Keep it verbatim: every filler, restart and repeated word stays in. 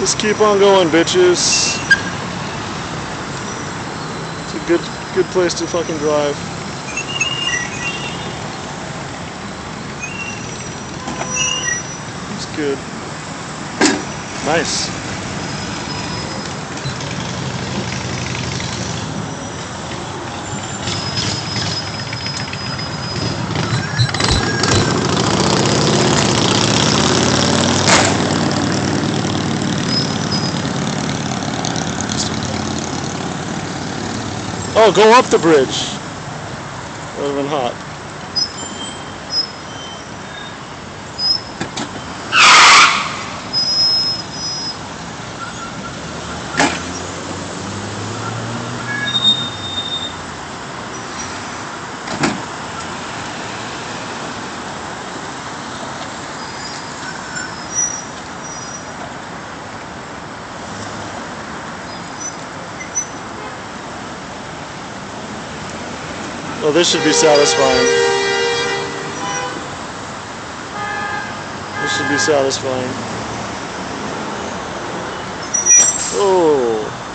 Just keep on going, bitches. It's a good, good place to fucking drive. It's good. Nice. Oh, go up the bridge. That would have been hot. Well, this should be satisfying. This should be satisfying. Oh.